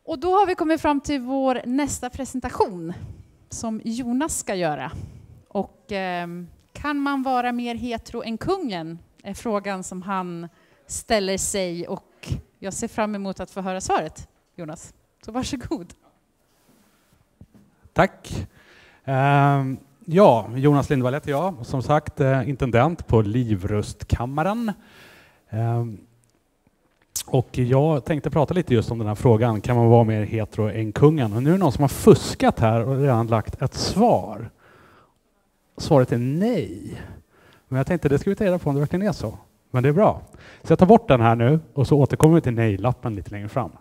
Och då har vi kommit fram till vår nästa presentation som Jonas ska göra. Och kan man vara mer hetero än kungen? Är frågan som han ställer sig, och jag ser fram emot att få höra svaret, Jonas. Så varsågod. Tack. Ja, Jonas Lindvall heter jag, som sagt intendent på Livrustkammaren. Och jag tänkte prata lite just om den här frågan, kan man vara mer hetero än kungen? Och nu är det någon som har fuskat här och redan lagt ett svar. Svaret är nej. Men jag tänkte det ska vi ta reda på om det verkligen är så. Men det är bra. Så jag tar bort den här nu och så återkommer vi till nej-lappen lite längre fram.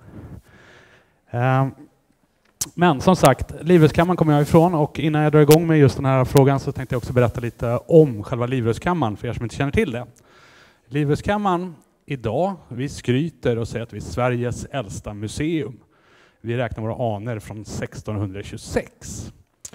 Men som sagt, Livrustkammaren kommer jag ifrån, och innan jag drar igång med just den här frågan så tänkte jag också berätta lite om själva Livrustkammaren för er som inte känner till det. Livrustkammaren idag, vi skryter och säger att vi är Sveriges äldsta museum. Vi räknar våra anor från 1626.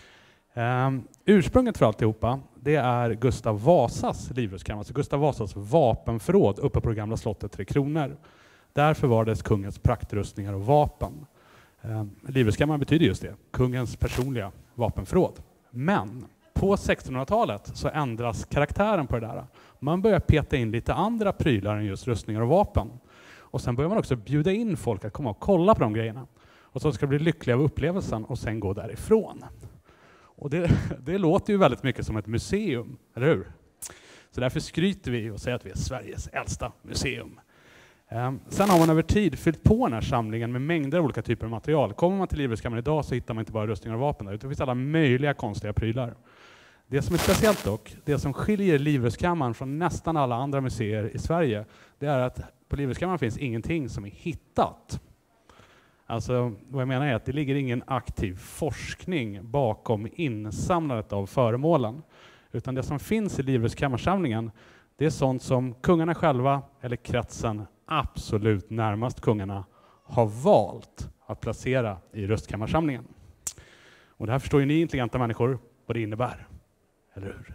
Ursprunget för alltihopa, det är Gustav Vasas Livrustkammare, alltså Gustav Vasas vapenförråd uppe på det gamla slottet Tre Kronor. Där förvarades kungens praktrustningar och vapen. Livrustkammaren betyder just det, kungens personliga vapenförråd. Men på 1600-talet så ändras karaktären på det där. Man börjar peta in lite andra prylar än just rustningar och vapen. Och sen börjar man också bjuda in folk att komma och kolla på de grejerna. Och så ska det bli lyckliga av upplevelsen och sen gå därifrån. Och det låter ju väldigt mycket som ett museum, eller hur? Så därför skryter vi och säger att vi är Sveriges äldsta museum. Sen har man över tid fyllt på den här samlingen med mängder av olika typer av material. Kommer man till Livrustkammaren idag så hittar man inte bara rustningar och vapen där, utan det finns alla möjliga konstiga prylar. Det som är speciellt dock, det som skiljer Livrustkammaren från nästan alla andra museer i Sverige, det är att på Livrustkammaren finns ingenting som är hittat. Alltså vad jag menar är att det ligger ingen aktiv forskning bakom insamlandet av föremålen. Utan det som finns i Livrustkammarsamlingen, det är sånt som kungarna själva eller kretsen absolut närmast kungarna har valt att placera i rustkammarsamlingen. Och det här förstår ju ni intelligenta människor vad det innebär. Eller hur?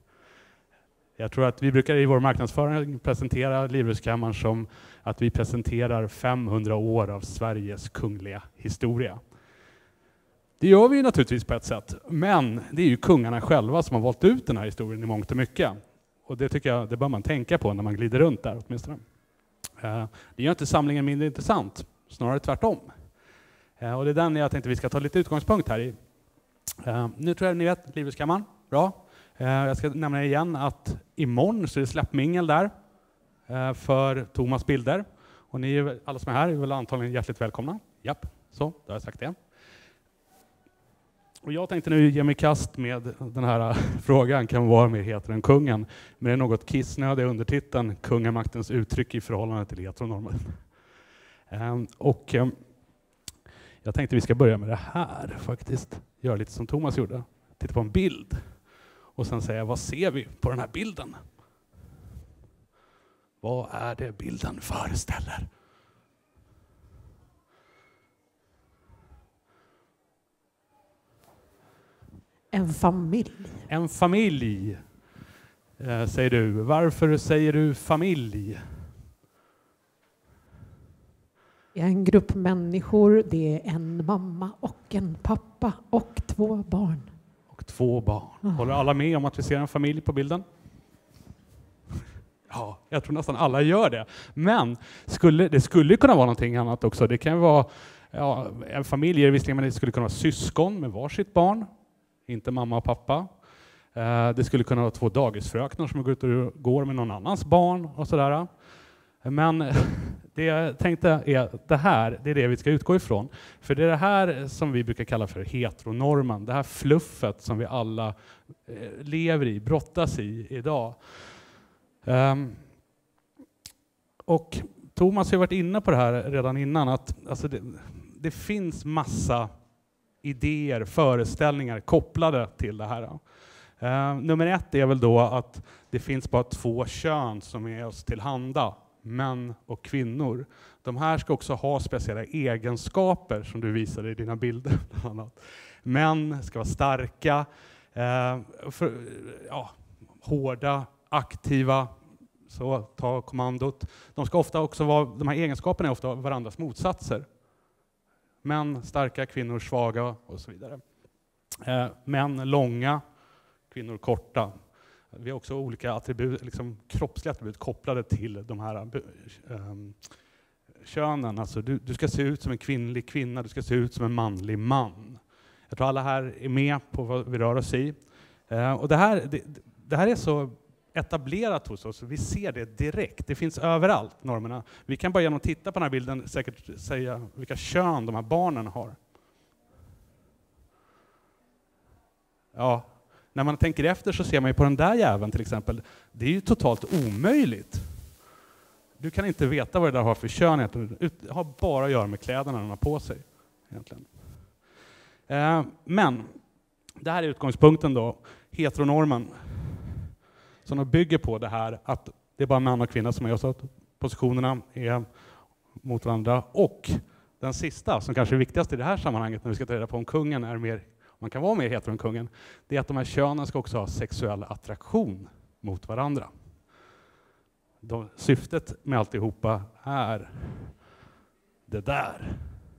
Jag tror att vi brukar i vår marknadsföring presentera Livrustkammaren som att vi presenterar 500 år av Sveriges kungliga historia. Det gör vi ju naturligtvis på ett sätt, men det är ju kungarna själva som har valt ut den här historien i mångt och mycket. Och det tycker jag det bör man tänka på när man glider runt där åtminstone. Det gör inte samlingen mindre intressant, snarare tvärtom. Och det är den jag tänkte vi ska ta lite utgångspunkt här i. Nu tror jag ni vet Livrustkammaren, bra. Jag ska nämna igen att imorgon så är det släppmingel där för Thomas bilder. Och ni alla som är här är väl antagligen hjärtligt välkomna. Japp, så, då har jag sagt det. Och jag tänkte nu ge mig kast med den här frågan, kan vara mer hetero än kungen. Men det är något kissnödig undertiteln, kungamaktens uttryck i förhållande till heteronormen. Och jag tänkte vi ska börja med det här faktiskt. Göra lite som Thomas gjorde. Titta på en bild. Och sen säga, vad ser vi på den här bilden? Vad är det bilden föreställer? En familj. En familj, säger du. Varför säger du familj? Det är en grupp människor, det är en mamma och en pappa och 2 barn. Och 2 barn. Håller alla med om att vi ser en familj på bilden? Ja, jag tror nästan alla gör det. Men det skulle kunna vara någonting annat också. Det kan vara en familj, visserligen, men det skulle kunna vara syskon med varsitt barn. Inte mamma och pappa. Det skulle kunna vara 2 dagisfröknar som går ut och går med någon annans barn och sådär. Men det jag tänkte är det är det vi ska utgå ifrån. För det är det här som vi brukar kalla för heteronormen. Det här fluffet som vi alla lever i, brottas i idag. Och Thomas har varit inne på det här redan innan. Att alltså det finns massa idéer, föreställningar kopplade till det här. Nummer 1 är väl då att det finns bara 2 kön som är oss tillhanda. Män och kvinnor. De här ska också ha speciella egenskaper som du visade i dina bilder. Bland annat. Män ska vara starka, hårda, aktiva, så ta kommandot. De ska ofta också vara, de här egenskaperna är ofta varandras motsatser. Män starka, kvinnor svaga och så vidare. Män långa, kvinnor korta. Vi har också olika attribut, liksom kroppsliga attribut kopplade till de här könen. Alltså du ska se ut som en kvinnlig kvinna, du ska se ut som en manlig man. Jag tror alla här är med på vad vi rör oss i. Och det här är så etablerat hos oss, vi ser det direkt. Det finns överallt, normerna. Vi kan bara genom att titta på den här bilden säkert säga vilka kön de här barnen har. Ja, när man tänker efter så ser man ju på den där jäveln till exempel. Det är ju totalt omöjligt. Du kan inte veta vad det där har för kön egentligen. Det har bara att göra med kläderna den har på sig egentligen. Men det här är utgångspunkten då, heteronormen. Som de bygger på det här att det är bara man och kvinna som är så att positionerna är mot varandra. Och den sista, som kanske är viktigast i det här sammanhanget när vi ska ta reda på om kungen är mer, man kan vara mer hetero än kungen, det är att de här könen ska också ha sexuell attraktion mot varandra. Syftet med alltihopa är det där.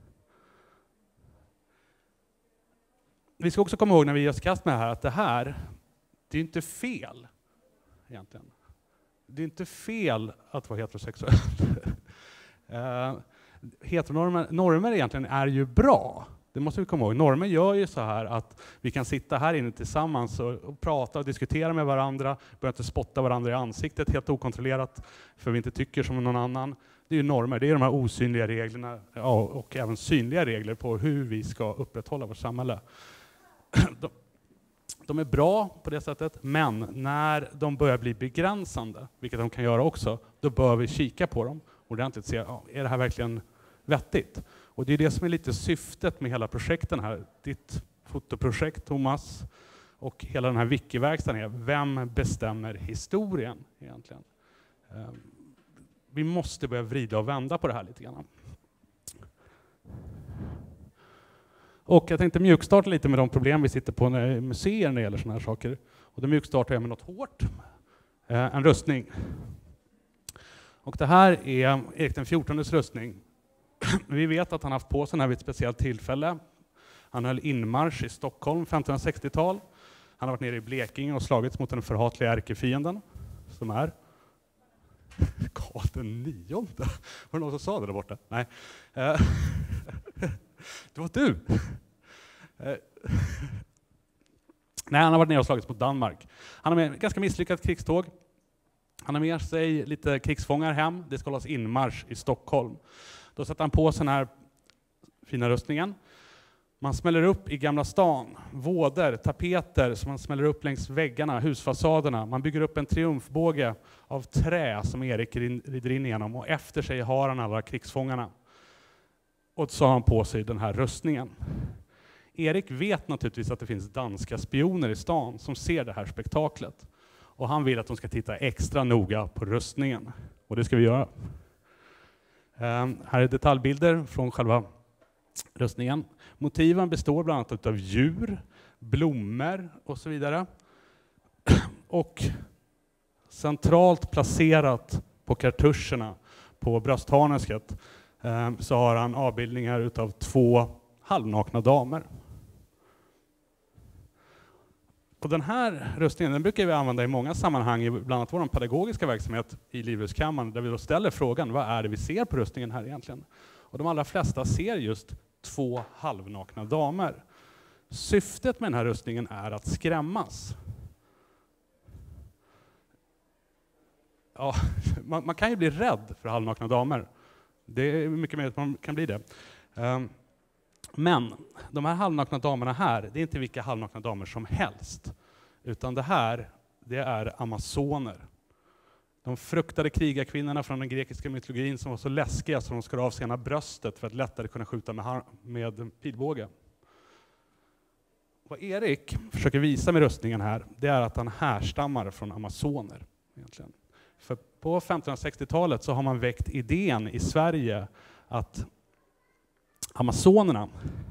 Vi ska också komma ihåg när vi ger oss kast med det här att det här, det är inte fel egentligen. Det är inte fel att vara heterosexuell. Normer egentligen är ju bra. Det måste vi komma ihåg. Normer gör ju så här att vi kan sitta här inne tillsammans och prata och diskutera med varandra. Börja inte spotta varandra i ansiktet helt okontrollerat för vi inte tycker som någon annan. Det är ju normer. Det är de här osynliga reglerna och även synliga regler på hur vi ska upprätthålla vårt samhälle. De är bra på det sättet, men när de börjar bli begränsande, vilket de kan göra också, då bör vi kika på dem ordentligt och se, är det här verkligen vettigt? Och det är det som är lite syftet med hela projekten här. Ditt fotoprojekt, Thomas, och hela den här wiki-verkstaden är, vem bestämmer historien egentligen? Vi måste börja vrida och vända på det här lite grann. Och jag tänkte mjukstarta lite med de problem vi sitter på i museer när det gäller sådana här saker. Och då mjukstartar jag med något hårt. En rustning. Och det här är Erik den XIV:s rustning. Vi vet att han haft på sig den här vid ett speciellt tillfälle. Han höll inmarsch i Stockholm 1560-tal. Han har varit nere i Blekinge och slagits mot den förhatliga ärkefienden som är Karl den IX. Var det någon som sa det där borta? Nej. Det var du. Nej, han har varit nere och slagits mot Danmark. Han har med ett ganska misslyckat krigståg. Han har med sig lite krigsfångar hem. Det ska hållas inmarsch i Stockholm. Då sätter han på sig den här fina rustningen. Man smäller upp i Gamla stan. Våder, tapeter som man smäller upp längs väggarna, husfasaderna. Man bygger upp en triumfbåge av trä som Erik rider in igenom. Och efter sig har han alla krigsfångarna. Och så har han på sig den här rustningen. Erik vet naturligtvis att det finns danska spioner i stan som ser det här spektaklet. Och han vill att de ska titta extra noga på rustningen. Och det ska vi göra. Här är detaljbilder från själva rustningen. Motiven består bland annat av djur, blommor och så vidare. Och centralt placerat på kartuscherna på bröstharnesket så har han avbildningar utav 2 halvnakna damer. Och den här rustningen den brukar vi använda i många sammanhang, bland annat vår pedagogiska verksamhet i Livrustkammaren, där vi då ställer frågan, vad är det vi ser på rustningen här egentligen? Och de allra flesta ser just 2 halvnakna damer. Syftet med den här rustningen är att skrämmas. Ja, man kan ju bli rädd för halvnakna damer. Det är mycket mer att man kan bli det. Men de här halvnakna damerna här, det är inte vilka halvnakna damer som helst. Utan det här, det är amazoner. De fruktade krigarkvinnorna från den grekiska mytologin som var så läskiga så de skar av sig ena bröstet för att lättare kunna skjuta med pilbåge. Vad Erik försöker visa med rustningen här, det är att han härstammar från amazoner egentligen. För på 1560-talet så har man väckt idén i Sverige att amazonerna,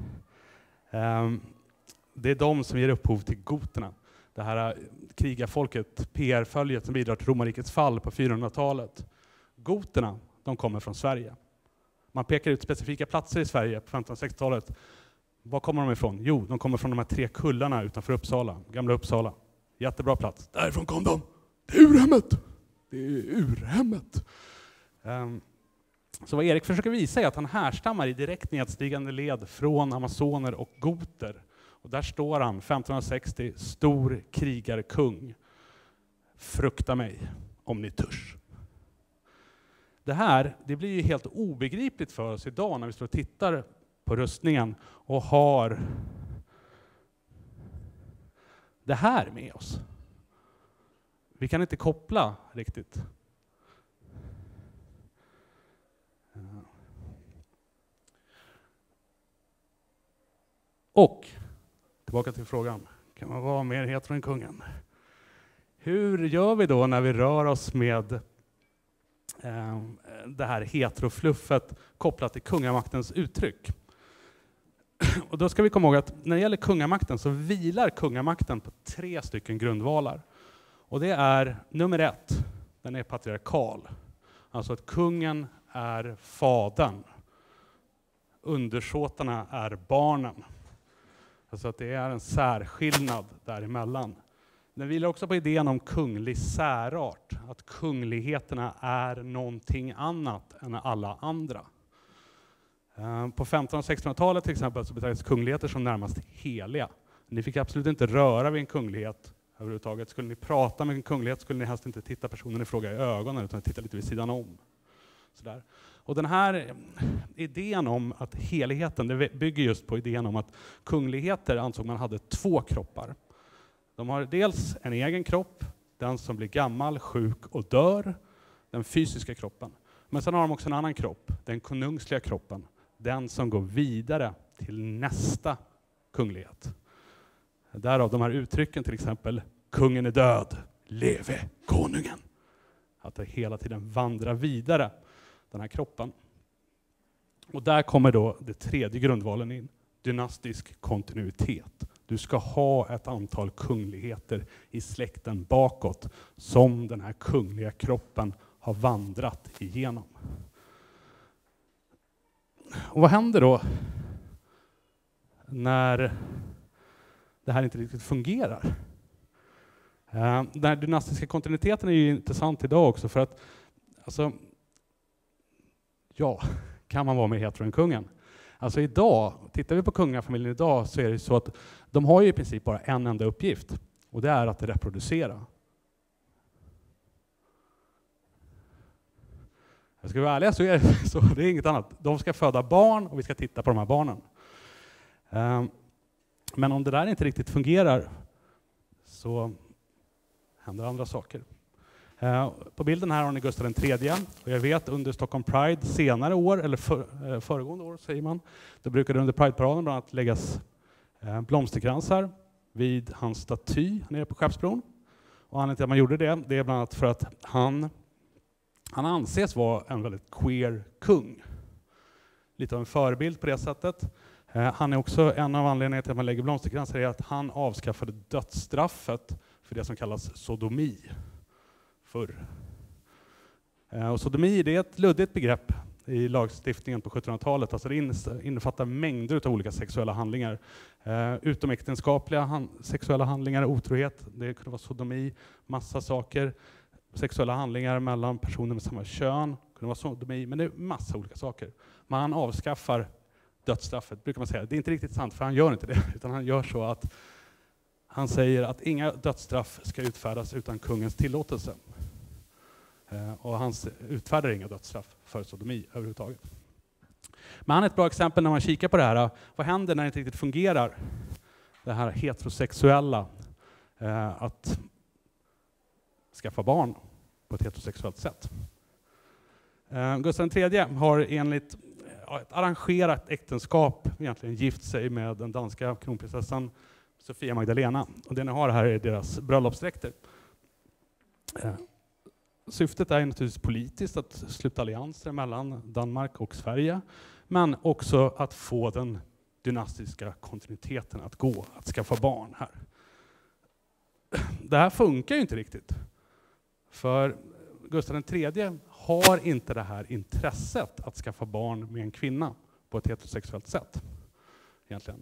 det är de som ger upphov till goterna. Det här krigarfolket, PR-följet som bidrar till romarrikets fall på 400-talet. Goterna, de kommer från Sverige. Man pekar ut specifika platser i Sverige på 1560-talet. Var kommer de ifrån? Jo, de kommer från de här 3 kullarna utanför Uppsala, gamla Uppsala. Jättebra plats. Därifrån kom de. Det är urhemmet. Det är urhemmet. Så vad Erik försöker visa är att han härstammar i direkt nedstigande led från amazoner och goter. Och där står han, 1560, stor krigarkung. Frukta mig om ni törs. Det blir ju helt obegripligt för oss idag när vi står och tittar på rustningen och har det här med oss. Vi kan inte koppla riktigt. Och tillbaka till frågan. Kan man vara mer hetero än kungen? Hur gör vi då när vi rör oss med det här heterofluffet kopplat till kungamaktens uttryck? Och då ska vi komma ihåg att när det gäller kungamakten så vilar kungamakten på 3 stycken grundvalar. Och det är nummer 1, den är patriarkal. Alltså att kungen är fadern. Undersåtarna är barnen. Alltså att det är en särskillnad däremellan. Den vilar också på idén om kunglig särart. Att kungligheterna är någonting annat än alla andra. På 1500- och 1600-talet till exempel så betraktades kungligheter som närmast heliga. Ni fick absolut inte röra vid en kunglighet överhuvudtaget. Skulle ni prata med en kunglighet skulle ni helst inte titta personen i fråga i ögonen utan titta lite vid sidan om. Sådär. Och den här idén om att heligheten, det bygger just på idén om att kungligheter ansåg man hade 2 kroppar. De har dels en egen kropp, den som blir gammal, sjuk och dör, den fysiska kroppen. Men sen har de också en annan kropp, den konungsliga kroppen, den som går vidare till nästa kunglighet. Därav de här uttrycken till exempel, kungen är död, leve konungen. Att det hela tiden vandrar vidare, den här kroppen. Och där kommer då det 3:e grundvalen in, dynastisk kontinuitet. Du ska ha ett antal kungligheter i släkten bakåt som den här kungliga kroppen har vandrat igenom. Och vad händer då när det här inte riktigt fungerar? Den här dynastiska kontinuiteten är ju intressant idag också för att alltså, ja, kan man vara mer hetero än kungen? Alltså idag, tittar vi på kungafamiljen idag så är det så att de har ju i princip bara en enda uppgift och det är att reproducera. Jag ska vara ärlig så är det så, det är inget annat. De ska föda barn och vi ska titta på de här barnen. Men om det där inte riktigt fungerar så händer andra saker. På bilden här har ni Gustav III och jag vet under Stockholm Pride senare år, eller föregående år säger man, då brukade under Pride-paraden bland annat läggas blomsterkransar vid hans staty nere på Skeppsbron. Och anledningen till att man gjorde det är bland annat för att han anses vara en väldigt queer kung. Lite av en förebild på det sättet. Han är också en av anledningarna till att man lägger blomsterkransar är att han avskaffade dödsstraffet för det som kallas sodomi förr. Och sodomi det är ett luddigt begrepp i lagstiftningen på 1700-talet. Alltså det innefattar mängder av olika sexuella handlingar. Utomäktenskapliga sexuella handlingar, otrohet, det kunde vara sodomi, massa saker. Sexuella handlingar mellan personer med samma kön, kunde vara sodomi, men det är massa olika saker. Man avskaffar dödsstraffet, brukar man säga. Det är inte riktigt sant, för han gör inte det, utan han gör så att han säger att inga dödsstraff ska utfärdas utan kungens tillåtelse. Och han utfärdar inga dödsstraff för sodomi överhuvudtaget. Men han är ett bra exempel när man kikar på det här. Vad händer när det inte riktigt fungerar? Det här heterosexuella, att skaffa barn på ett heterosexuellt sätt. Gustav III har enligt ett arrangerat äktenskap egentligen gift sig med den danska kronprinsessan Sofia Magdalena. Och det ni har här är deras bröllopsdräkter. Syftet är naturligtvis politiskt att sluta allianser mellan Danmark och Sverige, men också att få den dynastiska kontinuiteten att gå, att skaffa barn här. Det här funkar ju inte riktigt. För Gustav III har inte det här intresset att skaffa barn med en kvinna på ett heterosexuellt sätt. Egentligen.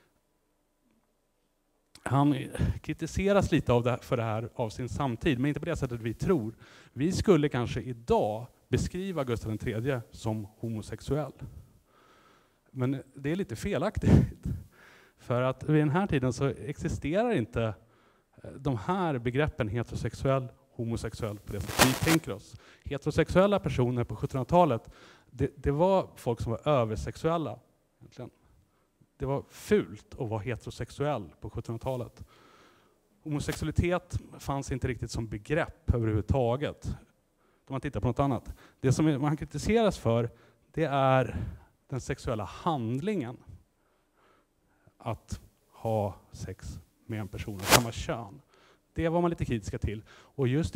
Han kritiseras lite för det här av sin samtid, men inte på det sättet vi tror. Vi skulle kanske idag beskriva Gustav III som homosexuell. Men det är lite felaktigt. För att vid den här tiden så existerar inte de här begreppen heterosexuell, homosexuell på det sättet vi tänker oss. Heterosexuella personer på 1700-talet, det var folk som var översexuella egentligen. Det var fult att vara heterosexuell på 1700-talet. Homosexualitet fanns inte riktigt som begrepp överhuvudtaget. Om man tittar på något annat. Det som man kritiseras för, det är den sexuella handlingen. Att ha sex med en person av samma kön. Det var man lite kritiska till. Och just i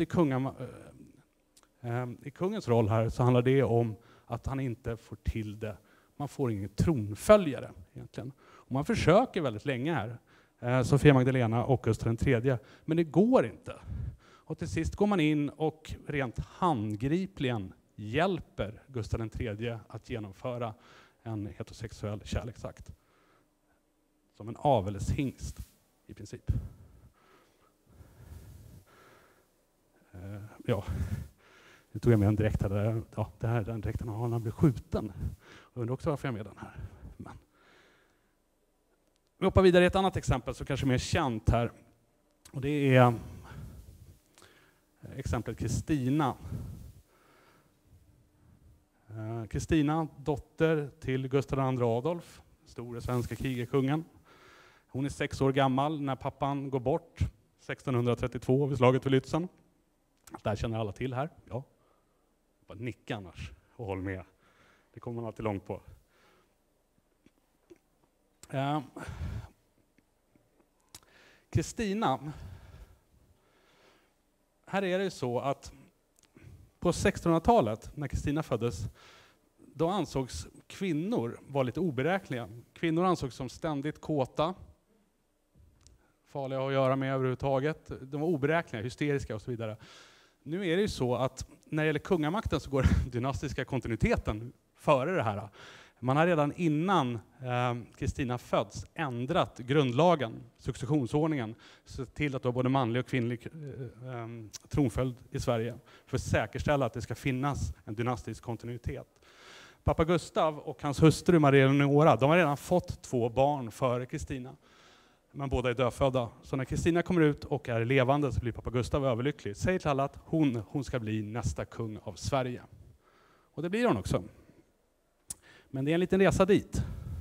kungens roll här så handlar det om att han inte får till det. Man får ingen tronföljare egentligen. Och man försöker väldigt länge här. Sofia Magdalena och Gustav III. Men det går inte. Och till sist går man in och rent handgripligen hjälper Gustav III att genomföra en heterosexuell kärleksakt. Som en avelshingst i princip. Ja, nu tog jag med en dräkt här. Ja, det här är den dräkten han har blev skjuten. Jag undrar också varför jag är med den här. Men. Vi hoppar vidare i ett annat exempel som kanske är mer känt här. Och det är exemplet Kristina. Kristina, dotter till Gustav II Adolf, store svenska krigarkungen. Hon är 6 år gammal när pappan går bort 1632 vid slaget vid Lützen. Det här känner alla till här. Ja. Bara nicka annars och håll med. Det kommer man alltid långt på. Kristina. Här är det ju så att på 1600-talet när Kristina föddes, då ansågs kvinnor vara lite oberäkneliga. Kvinnor ansågs som ständigt kåta, farliga att göra med överhuvudtaget. De var oberäkneliga, hysteriska och så vidare. Nu är det ju så att när det gäller kungamakten så går den dynastiska kontinuiteten före det här. Man har redan innan Kristina föds ändrat grundlagen, successionsordningen, så till att det var både manlig och kvinnlig tronföljd i Sverige för att säkerställa att det ska finnas en dynastisk kontinuitet. Pappa Gustav och hans hustru Maria Eleonora, de har redan fått 2 barn före Kristina. Men båda är dödfödda. Så när Kristina kommer ut och är levande så blir pappa Gustav överlycklig. Säger till alla att hon ska bli nästa kung av Sverige. Och det blir hon också. Men det är en liten resa dit.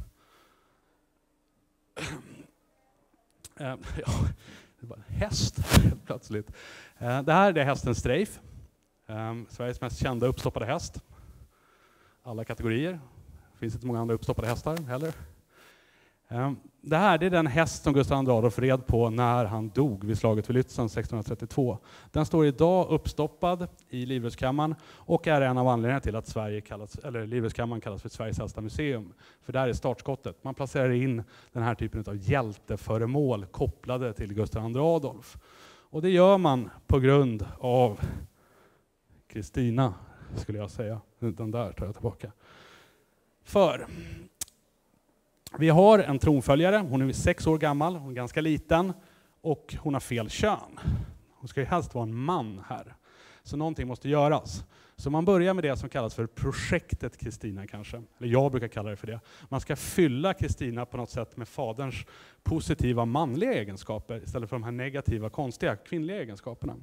Ja, det var en häst plötsligt. Det här är hästen Streif. Sveriges mest kända uppstoppade häst. Alla kategorier. Det finns inte många andra uppstoppade hästar heller. Det här är den häst som Gustav II Adolf red på när han dog vid slaget vid Lützen 1632. Den står idag uppstoppad i Livrustkammaren och är en av anledningarna till att Livrustkammaren kallas för Sveriges äldsta museum. För där är startskottet. Man placerar in den här typen av hjälteföremål kopplade till Gustav II Adolf. Och det gör man på grund av Kristina, skulle jag säga. Den där tar jag tillbaka. För vi har en tronföljare, hon är 6 år gammal, hon är ganska liten och hon har fel kön. Hon ska ju helst vara en man här. Så någonting måste göras. Så man börjar med det som kallas för projektet Kristina kanske. Eller jag brukar kalla det för det. Man ska fylla Kristina på något sätt med faderns positiva manliga egenskaper istället för de här negativa, konstiga kvinnliga egenskaperna.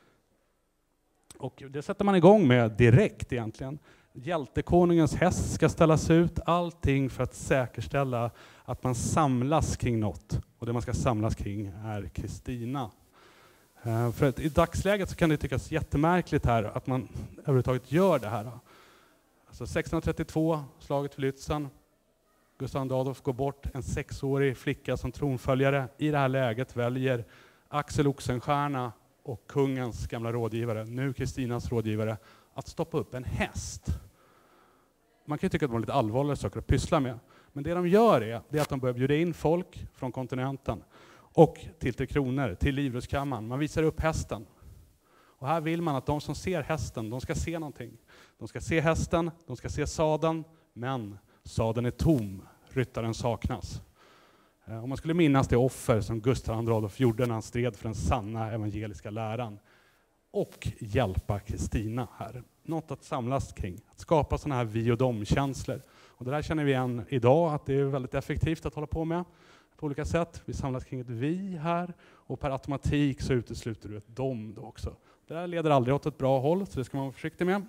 Och det sätter man igång med direkt egentligen. Hjältekonungens häst ska ställas ut, allting för att säkerställa att man samlas kring något. Och det man ska samlas kring är Kristina. För att i dagsläget så kan det tyckas jättemärkligt här att man överhuvudtaget gör det här. Alltså 1632, slaget vid Lützen, Gustav II Adolf går bort, en 6-årig flicka som tronföljare. I det här läget väljer Axel Oxenstierna och kungens gamla rådgivare, nu Kristinas rådgivare, att stoppa upp en häst. Man kan ju tycka att de är lite allvarliga saker att pyssla med. Men det de gör är att de börjar bjuda in folk från kontinenten och till 3 Kronor, till Livrustkammaren. Man visar upp hästen. Och här vill man att de som ser hästen, de ska se någonting. De ska se hästen, de ska se sadeln, men sadeln är tom, ryttaren saknas. Om man skulle minnas det offer som Gustav II Adolf gjorde när han stred för den sanna evangeliska läran. Och hjälpa Kristina här. Något att samlas kring. Att skapa sådana här vi och dom-känslor. Och det där känner vi igen idag att det är väldigt effektivt att hålla på med. På olika sätt. Vi samlas kring ett vi här. Och per automatik så utesluter du ett dom då också. Det där leder aldrig åt ett bra håll, så det ska man vara försiktig med.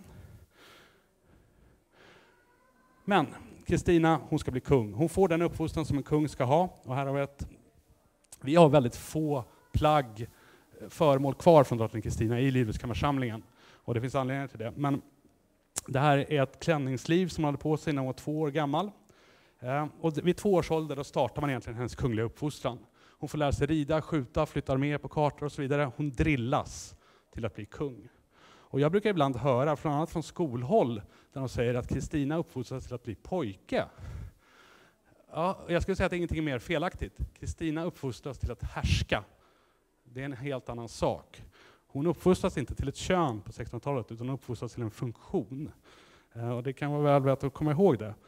Men Kristina, hon ska bli kung. Hon får den uppfostran som en kung ska ha. Och här har vi har väldigt få plagg, föremål kvar från drottning Kristina i Livrustkammarsamlingen. Och det finns anledningar till det. Men det här är ett klänningsliv som hade på sig när hon var 2 år gammal. Och vid 2 års ålder då startar man egentligen hennes kungliga uppfostran. Hon får lära sig rida, skjuta, flytta arméer på kartor och så vidare. Hon drillas till att bli kung. Och jag brukar ibland höra, bland annat från skolhåll, där de säger att Kristina uppfostras till att bli pojke. Ja, jag skulle säga att det är ingenting mer felaktigt. Kristina uppfostras till att härska. Det är en helt annan sak. Hon uppfostras inte till ett kön på 1600-talet, utan hon uppfostras till en funktion. Och det kan vara väl värt att komma ihåg det.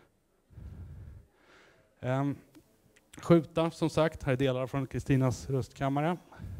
Skjuta, som sagt, här är delar från Kristinas röstkammare.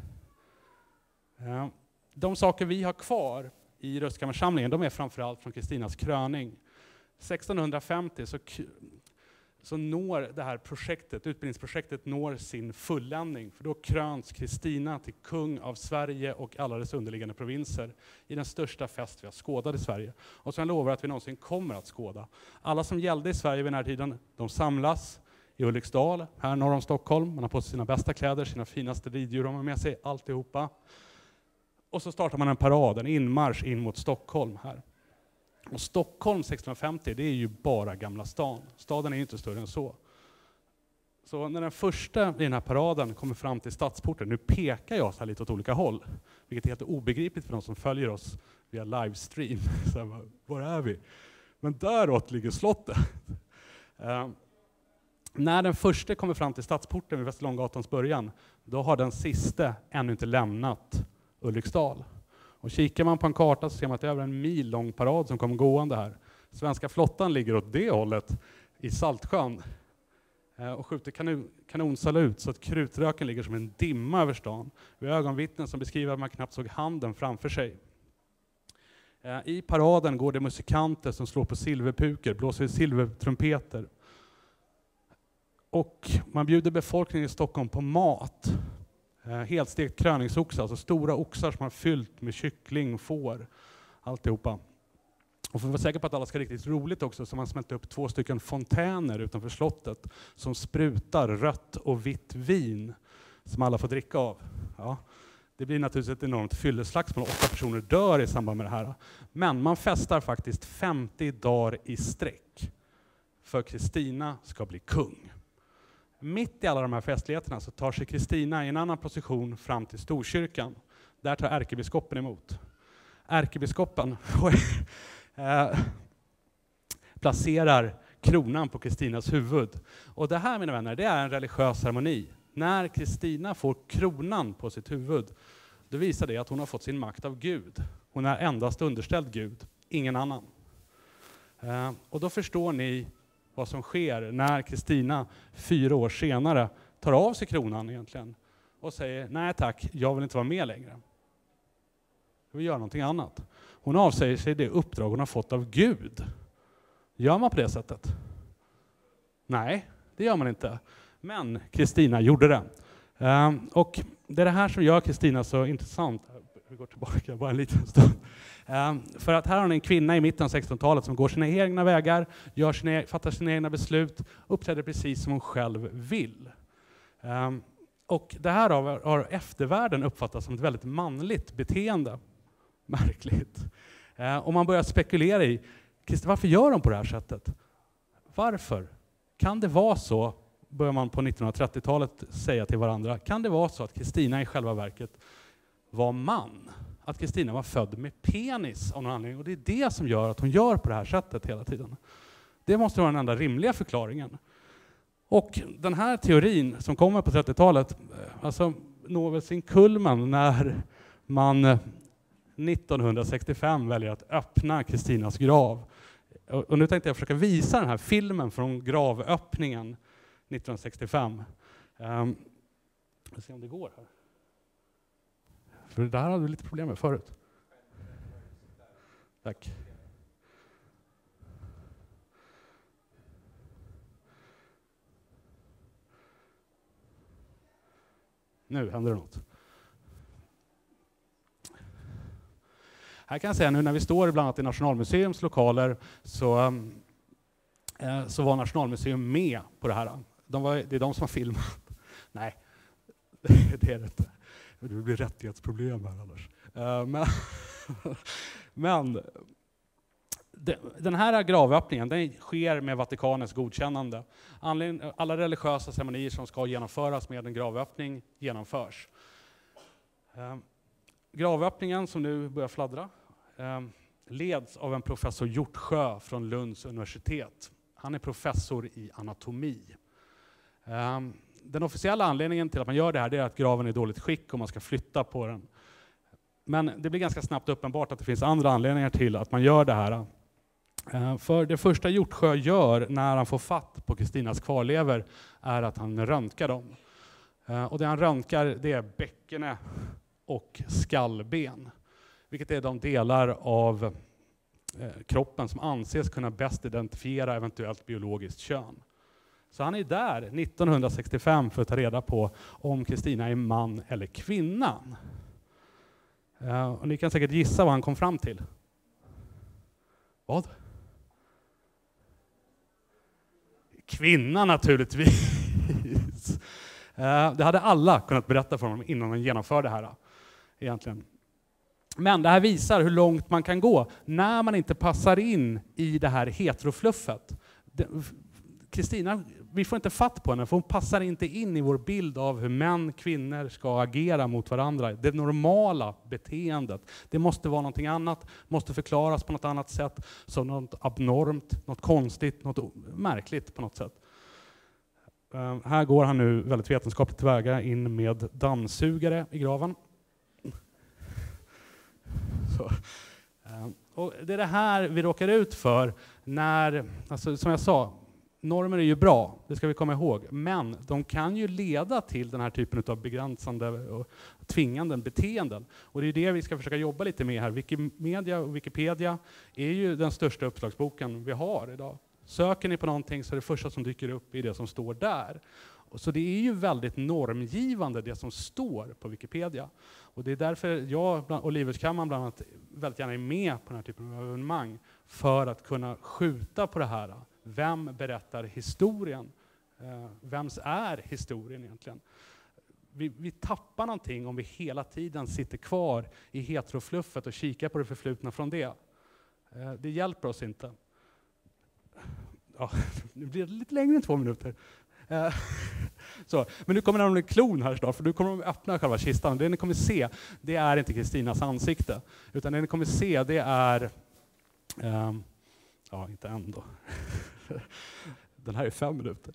De saker vi har kvar i röstkammarsamlingen, de är framförallt från Kristinas kröning. 1650 så når det här projektet, utbildningsprojektet, når sin fulländning. För då kröns Kristina till kung av Sverige och alla dess underliggande provinser i den största fest vi har skådat i Sverige. Och som jag lovar att vi någonsin kommer att skåda. Alla som gällde i Sverige vid den här tiden, de samlas i Ulriksdal, här norr om Stockholm. Man har på sig sina bästa kläder, sina finaste riddjur, de har med sig alltihopa. Och så startar man en parad, en inmarsch in mot Stockholm här. Och Stockholm 1650, det är ju bara Gamla stan. Staden är ju inte större än så. Så när den första i den här paraden kommer fram till stadsporten, nu pekar jag så här lite åt olika håll, vilket är helt obegripligt för de som följer oss via livestream. Så här, var är vi? Men däråt ligger slottet. När den första kommer fram till stadsporten vid Västerlånggatans början, då har den sista ännu inte lämnat Ulriksdal. Och kikar man på en karta så ser man att det är över 1 mil lång parad som kommer gående här. Svenska flottan ligger åt det hållet i Saltsjön och skjuter kanonsalut så att krutröken ligger som en dimma över stan. Vi har ögonvittnen som beskriver att man knappt såg handen framför sig. I paraden går det musikanter som slår på silverpukor, blåser i silvertrumpeter. Och man bjuder befolkningen i Stockholm på mat. Helstekt kröningsoxar, alltså stora oxar som har fyllt med kyckling, får, alltihopa. Och för att vara säker på att alla ska riktigt roligt också så har man smält upp 2 stycken fontäner utanför slottet som sprutar rött och vitt vin som alla får dricka av. Ja, det blir naturligtvis ett enormt fylleslagsmål, 8 personer dör i samband med det här. Men man festar faktiskt 50 dagar i sträck för Kristina ska bli kung. Mitt i alla de här festligheterna så tar sig Kristina i en annan position fram till Storkyrkan. Där tar ärkebiskopen emot. Ärkebiskopen placerar kronan på Kristinas huvud. Och det här, mina vänner, det är en religiös ceremoni. När Kristina får kronan på sitt huvud, då visar det att hon har fått sin makt av Gud. Hon är endast underställd Gud, ingen annan. Och då förstår ni vad som sker när Kristina 4 år senare tar av sig kronan egentligen och säger nej tack, jag vill inte vara med längre. Jag vill göra någonting annat. Hon avsäger sig det uppdrag hon har fått av Gud. Gör man på det sättet? Nej, det gör man inte. Men Kristina gjorde det. Och det är det här som gör Kristina så intressant. Vi går tillbaka bara en liten stund. För att här har ni en kvinna i mitten av 1600-talet som går sina egna vägar, fattar sina egna beslut, uppträder precis som hon själv vill. Och det här har eftervärlden uppfattat som ett väldigt manligt beteende. Märkligt. Och man börjar spekulera i, varför gör de på det här sättet? Varför? Kan det vara så, börjar man på 1930-talet säga till varandra, kan det vara så att Kristina i själva verket var man? Att Kristina var född med penis av någon anledning. Och det är det som gör att hon gör på det här sättet hela tiden. Det måste vara den enda rimliga förklaringen. Och den här teorin som kommer på 30-talet alltså når väl sin kulmen när man 1965 väljer att öppna Kristinas grav. Och nu tänkte jag försöka visa den här filmen från gravöppningen 1965. Vi får se om det går här. För det här hade vi lite problem med förut. Tack. Nu händer det något. Här kan jag säga nu när vi står bland annat i Nationalmuseums lokaler så var Nationalmuseum med på det här. Det är de som har filmat. Nej, det är det inte. Det blir rättighetsproblem här annars. Men den här gravöppningen den sker med Vatikanens godkännande. Alla religiösa ceremonier som ska genomföras med en gravöppning genomförs. Gravöppningen som nu börjar fladdra leds av en professor Hjortsjö från Lunds universitet. Han är professor i anatomi. Den officiella anledningen till att man gör det här är att graven är i dåligt skick och man ska flytta på den. Men det blir ganska snabbt uppenbart att det finns andra anledningar till att man gör det här. För det första Hjortsjö gör när han får fatt på Kristinas kvarlever är att han röntgar dem. Och det han röntgar det är bäckene och skallben. Vilket är de delar av kroppen som anses kunna bäst identifiera eventuellt biologiskt kön. Så han är där 1965 för att ta reda på om Kristina är man eller kvinna. Och ni kan säkert gissa vad han kom fram till. Vad? Kvinna naturligtvis. Det hade alla kunnat berätta för honom innan han genomförde det här. Egentligen. Men det här visar hur långt man kan gå när man inte passar in i det här heterofluffet. Kristina, vi får inte fatt på henne för hon passar inte in i vår bild av hur män och kvinnor ska agera mot varandra. Det normala beteendet. Det måste vara någonting annat, måste förklaras på något annat sätt som något abnormt, något konstigt, något märkligt på något sätt. Här går han nu väldigt vetenskapligt tillväga in med dammsugare i graven. Så. Och det är det här vi råkar ut för när, alltså som jag sa, normer är ju bra, det ska vi komma ihåg, men de kan ju leda till den här typen av begränsande och tvingande beteenden. Och det är det vi ska försöka jobba lite med här. Wikimedia och Wikipedia är ju den största uppslagsboken vi har idag. Söker ni på någonting så är det första som dyker upp i det som står där. Så det är ju väldigt normgivande det som står på Wikipedia. Och det är därför jag och Livrustkammaren bland annat väldigt gärna är med på den här typen av evenemang. För att kunna skjuta på det här. Vem berättar historien? Vems är historien egentligen? Vi tappar någonting om vi hela tiden sitter kvar i heterofluffet och kikar på det förflutna från det. Det hjälper oss inte. Ja, nu blir det lite längre än 2 minuter. Så, men nu kommer det en klon här snart, för nu kommer de öppna själva kistan. Det ni kommer se, det är inte Kristinas ansikte. Utan det ni kommer se, det är... ja, inte än då. Den här är 5 minuter.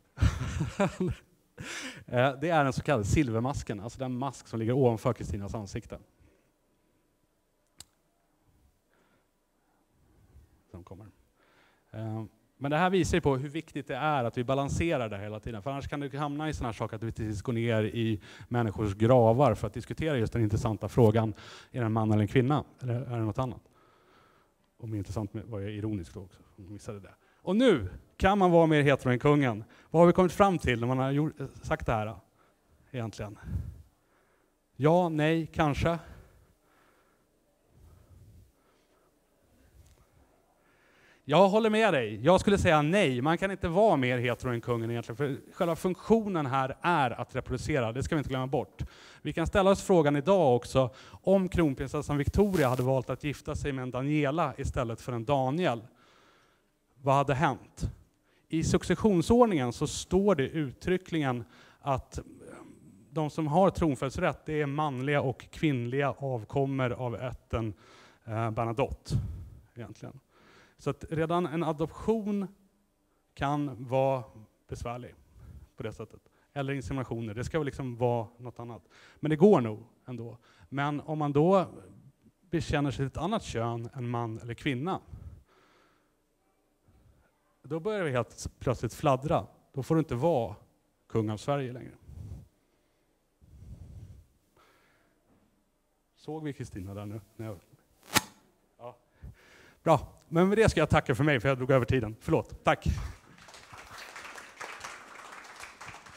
Det är den så kallade silvermasken, alltså den mask som ligger ovanför Kristinas ansikte. Som kommer. Men det här visar ju på hur viktigt det är att vi balanserar det hela tiden. För annars kan det hamna i sådana här saker att vi tills går ner i människors gravar för att diskutera just den intressanta frågan. Är det en man eller en kvinna? Eller är det något annat? Om intressant var jag ironisk då också. Missade det. Och nu kan man vara mer hetero än kungen. Vad har vi kommit fram till när man har sagt det här egentligen? Ja, nej, kanske. Jag håller med dig. Jag skulle säga nej. Man kan inte vara mer hetero än kungen egentligen. För själva funktionen här är att reproducera. Det ska vi inte glömma bort. Vi kan ställa oss frågan idag också. Om kronprinsessan Victoria hade valt att gifta sig med en Daniela istället för en Daniel. Vad hade hänt? I successionsordningen så står det uttryckligen att de som har tronföljdsrätt det är manliga och kvinnliga avkommor av ätten Bernadotte egentligen. Så att redan en adoption kan vara besvärlig på det sättet. Eller inseminationer, det ska väl liksom vara något annat. Men det går nog ändå. Men om man då bekänner sig till ett annat kön än man eller kvinna, då börjar vi helt plötsligt fladdra. Då får du inte vara kung av Sverige längre. Såg vi Kristina där nu? Ja. Bra, men med det ska jag tacka för mig, för jag drog över tiden. Förlåt, tack.